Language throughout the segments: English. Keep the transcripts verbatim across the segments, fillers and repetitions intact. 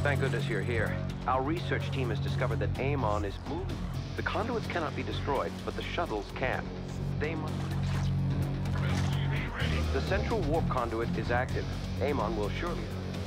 Thank goodness you're here. Our research team has discovered that Amon is moving. The conduits cannot be destroyed, but the shuttles can. They must... The central warp conduit is active. Amon will surely...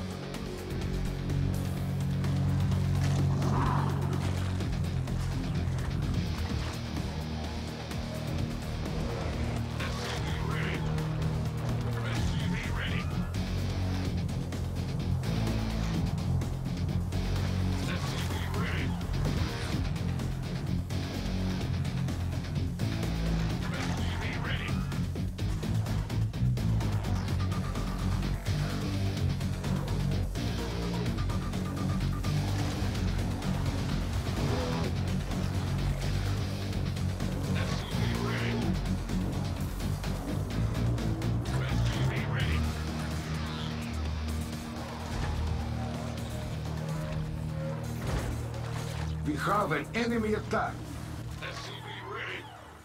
We have an enemy attack. S C V ready.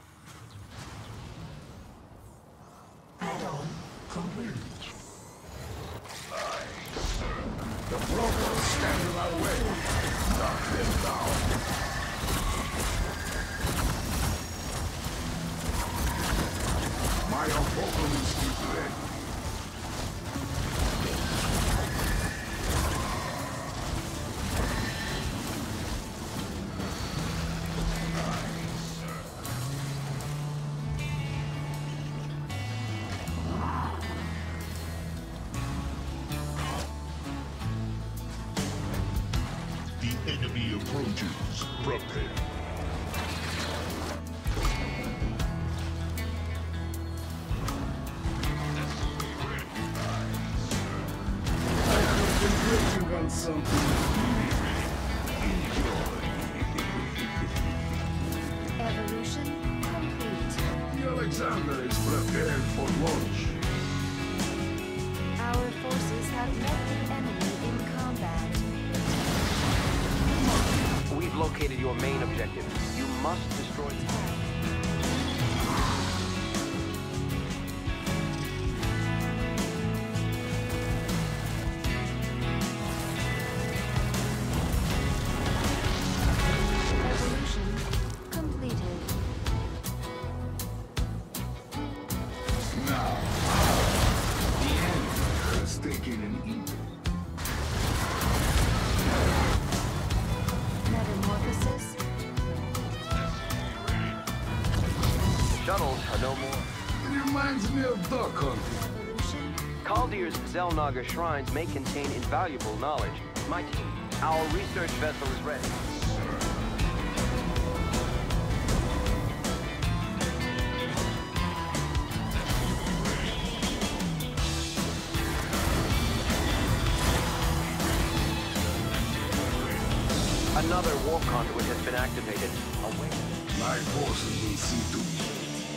Add-on complete. The brokers stand in our way. Knock them down. My apocalypse is ready. Enemy approaches. Prepare. I have been waiting on something. Evolution complete. The Alexander is prepared for launch. Our forces have met the enemy in combat. We've located your main objective. You must destroy the... Evolution completed. Now, the enemy has taken an eagle. Metamorphosis. Shuttles are no more. It reminds me of duck hunting. Evolution. Kaldyr's Zelnaga shrines may contain invaluable knowledge. My team, our research vessel is ready. Another warp conduit has been activated. Away. My forces will see to it.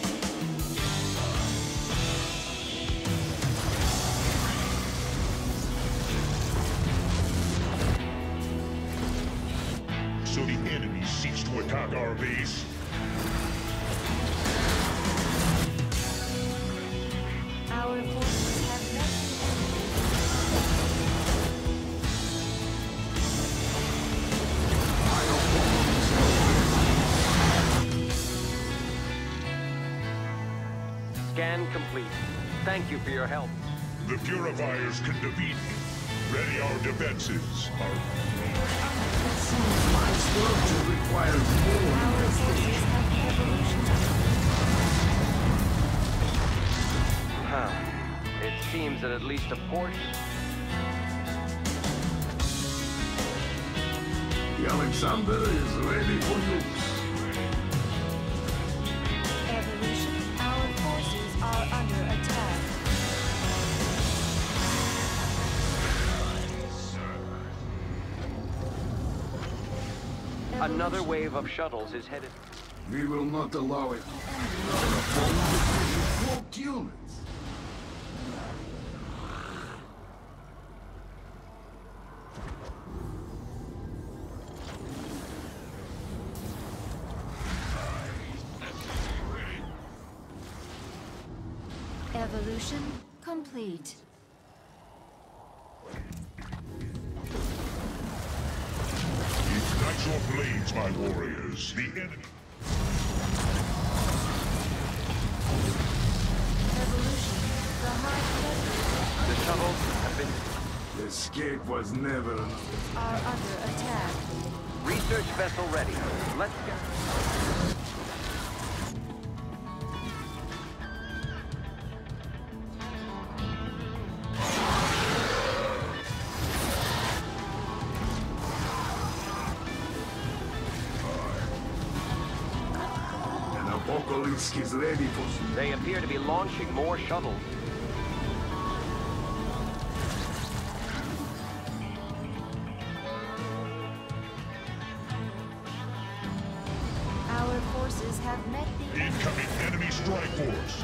So the enemy seeks to attack our base. Our forces have met Scan complete. Thank you for your help. The purifiers can defeat. Ready our defenses. Our... My structure requires more our forces investigation. have evolution. Huh. It seems that at least a portion... The Alexander is ready for use. Evolution. Our forces are under attack. Another wave of shuttles is headed... We will not allow it. Our opponent is warped units. Evolution complete. your blades, my warriors. The enemy... Evolution. The high predators The shuttles have been... The escape was never enough. are under attack. Research vessel ready. Let's go. And Apocalypse is ready for... They appear to be launching more shuttles. Our forces have met the Incoming enemy strike force.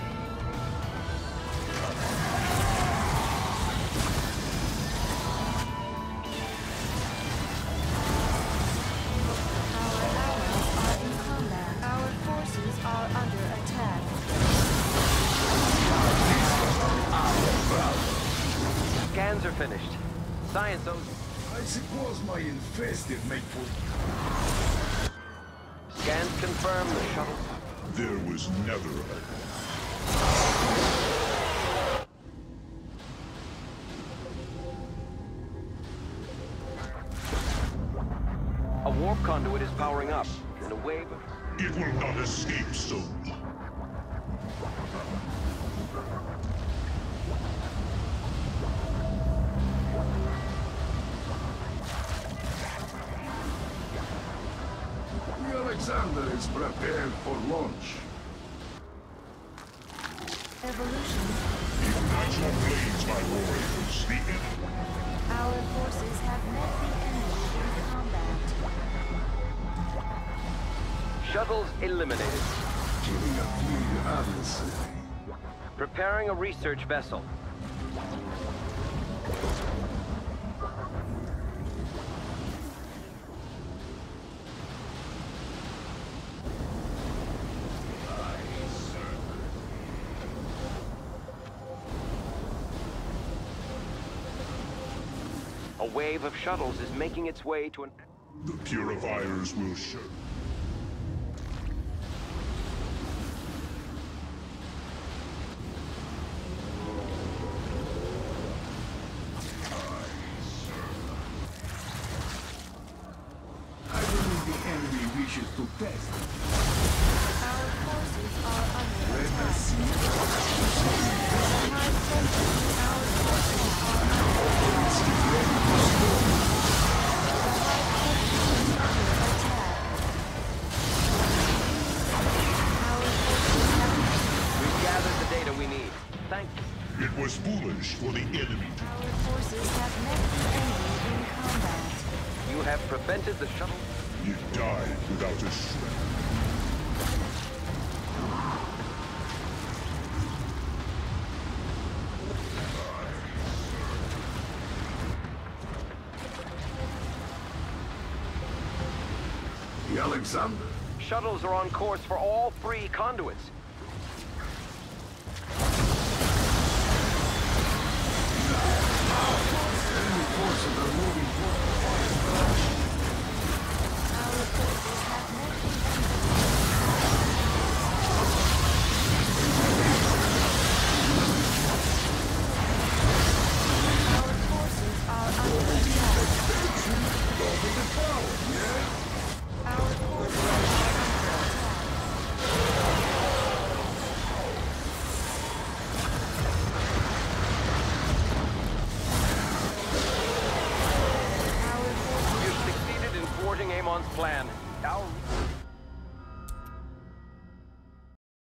Our allies are in combat. Our forces are under attack. Scans are finished. Science owes... I suppose my infested make for... Scans confirm the shuttle... There was never a... A warp conduit is powering up, and a wave of... It will not escape so. The Alexander is prepared for launch. Evolution. Ignite your blades, my warriors. The enemy... Our forces have met the enemy in combat. Shuttles eliminated. Killing a few adversary. Preparing a research vessel. A wave of shuttles is making its way to an... The purifiers will show. I believe the enemy wishes to test. Our forces are under Let attack. us see. The high predators. Our forces are under Apocalypse is ready for storm. attack. Our forces have We've gathered the data we need. Thank you. It was foolish for the enemy to... Our forces have met the enemy in combat. You have prevented the shuttle... It died without a shred. The Alexander. Shuttles are on course for all three conduits. Enemy forces are moving forward. Our forces have met the enemy. Our forces are under attack. Our forces are under attack. You've succeeded in thwarting Amon's plan. Our...